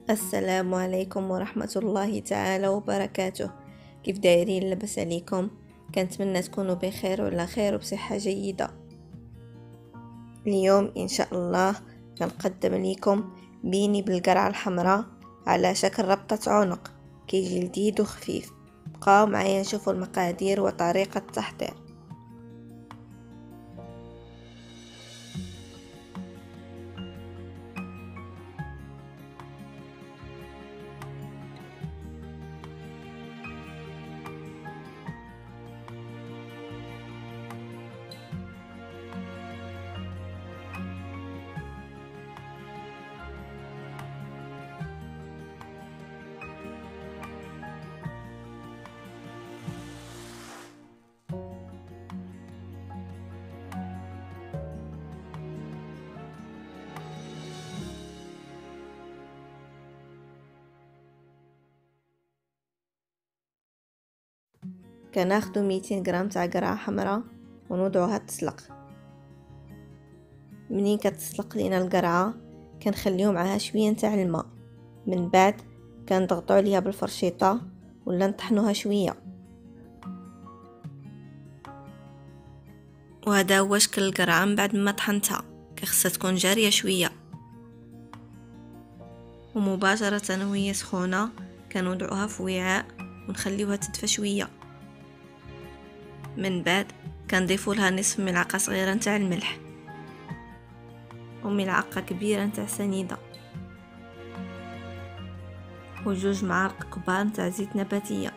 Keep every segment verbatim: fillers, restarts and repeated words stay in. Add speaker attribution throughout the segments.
Speaker 1: السلام عليكم ورحمة الله تعالى وبركاته. كيف دايرين؟ لاباس عليكم؟ كنتمنى تكونوا بخير وعلى خير وبصحة جيدة. اليوم ان شاء الله كنقدم لكم بيني بالقرعة الحمراء على شكل ربطة عنق، كيجي لذيذ وخفيف. بقاو معايا نشوفوا المقادير وطريقة التحضير. كناخدو ميتين غرام تاع قرعة حمراء ونوضعوها تسلق. منين كتسلق لينا القرعة كنخليو معاها شويه نتاع الماء، من بعد كنضغطو عليها بالفرشيطه ولا نطحنوها شويه. وهذا هو شكل القرعه من بعد ما طحنتها، كخصها تكون جاريه شويه. ومباشره وهي سخونه كنوضعوها في وعاء ونخليوها تدفى شويه. من بعد كنضيفوا لها نصف ملعقه صغيره نتاع الملح وملعقه كبيره نتاع سنيده وجوج معالق كبار نتاع زيت نباتيه.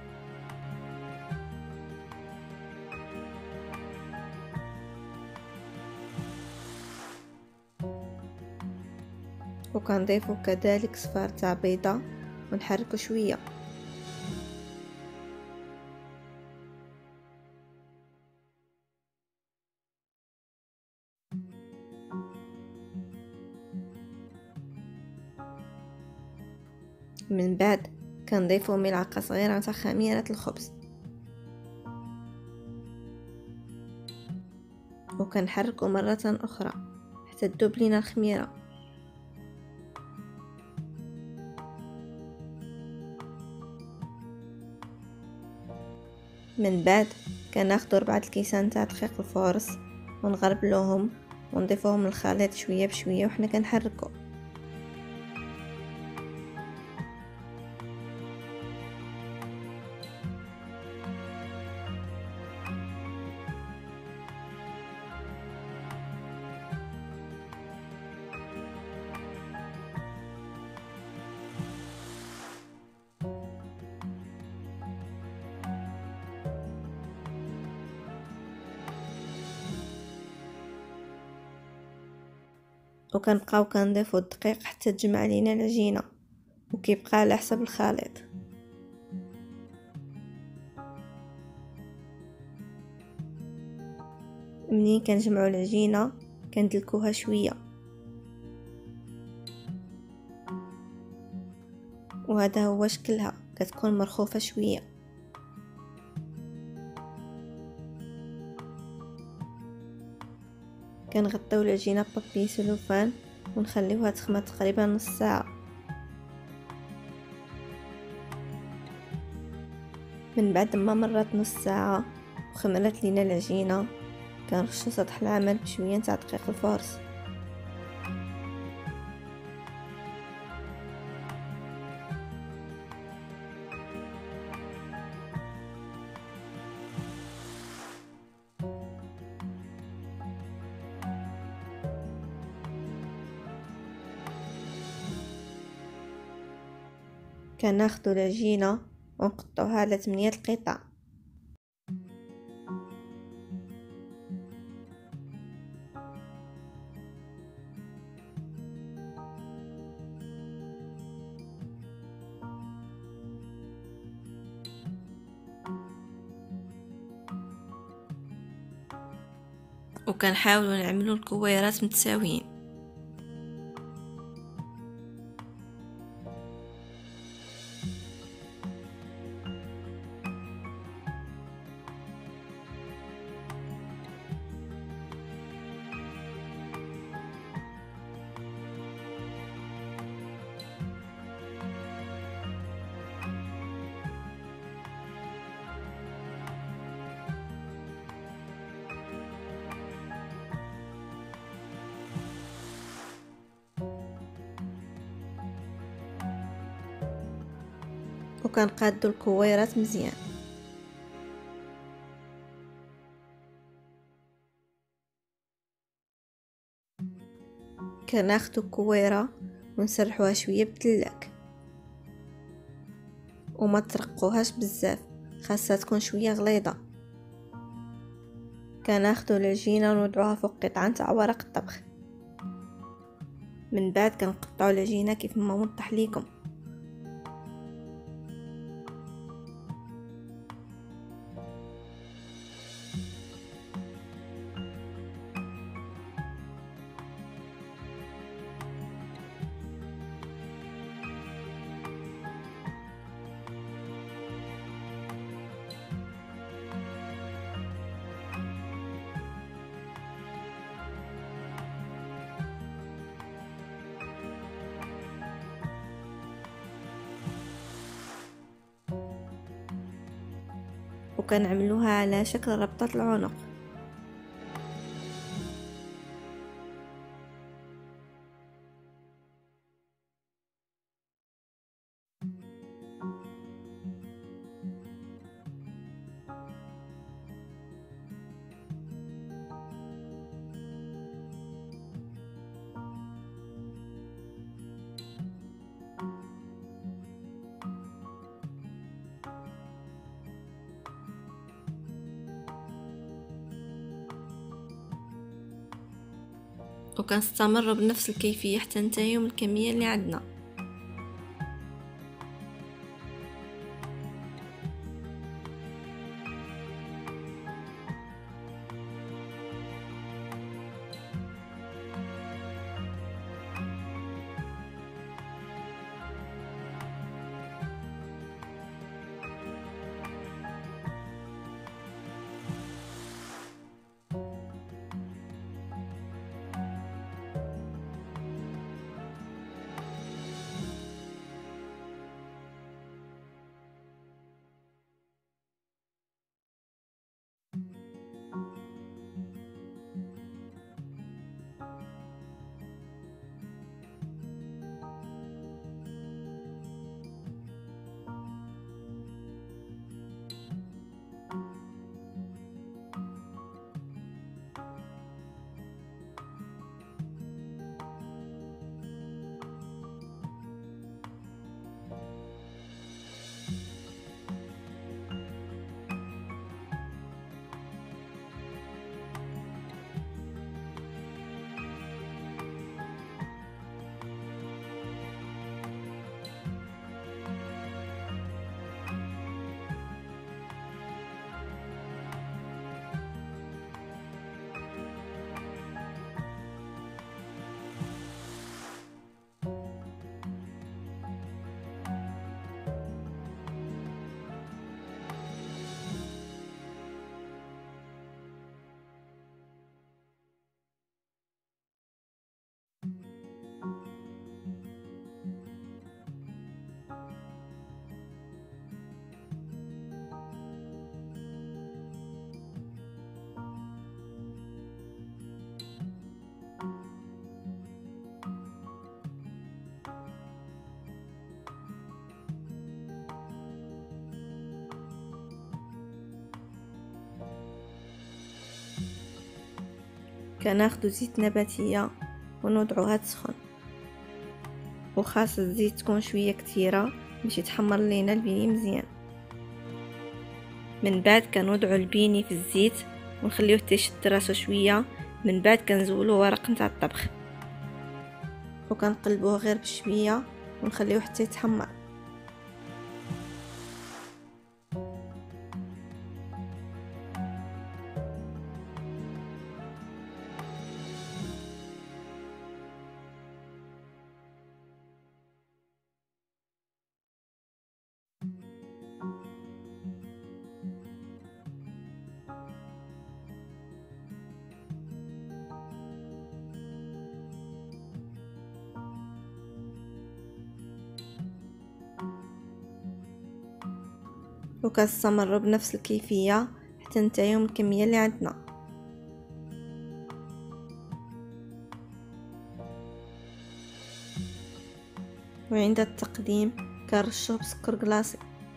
Speaker 1: وكنضيفوا كذلك صفار تاع بيضه ونحركو شويه. من بعد كنضيفوا ملعقه صغيره تاع خميره الخبز وكنحركو مره اخرى حتى تذوب لينا الخميره. من بعد كناخدو ربعة الكيسان تاع دقيق الفورس ونغربلوهم ونضيفوهم للخليط شويه بشويه وحنا كنحركو. وكنبقاو كنضيفو الدقيق حتى تجمع لينا العجينه، وكيبقى على حسب الخليط. منين كنجمعوا العجينه كندلكوها شويه، وهذا هو شكلها، كتكون مرخوفه شويه. كنغطيو العجينه ببابي سلوفان ونخليوها تخمر تقريبا نص ساعه. من بعد ما مرت نص ساعه وخمرت لينا العجينه كنرشو سطح العمل بشويه نتاع دقيق الفورس. كناخدو العجينه ونقطعوها على ثمانية القطع. وكنحاولوا نعملوا الكويرات متساويين. وكنقادو الكويرات مزيان. كناخدو الكويره ونسرحوها شويه بالثلاك وما ترقوهاش بزاف، خاصها تكون شويه غليظه. كناخدو العجينه ونوضعوها فوق قطعه تاع ورق الطبخ. من بعد كنقطعوا العجينه كيف ما وضح ليكم. وكنعملوها على شكل ربطة العنق. وكنستمر بنفس الكيفية حتى ننتهيو من الكمية اللي عندنا. كناخدو زيت نباتية ونوضعوها تسخن، وخاص الزيت تكون شوية كتيرة باش يتحمر لينا البيني مزيان. من بعد كنوضعو البيني في الزيت ونخليوه تيشد راسو شوية. من بعد كنزولو ورق نتاع الطبخ وكنقلبوه غير بشوية ونخليوه حتى يتحمر. وكنستمروا بنفس الكيفية حتى ننتهيو من الكمية اللي عندنا. وعند التقديم كنرشوه بسكر كلاصي.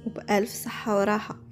Speaker 1: وبألف صحة وراحة.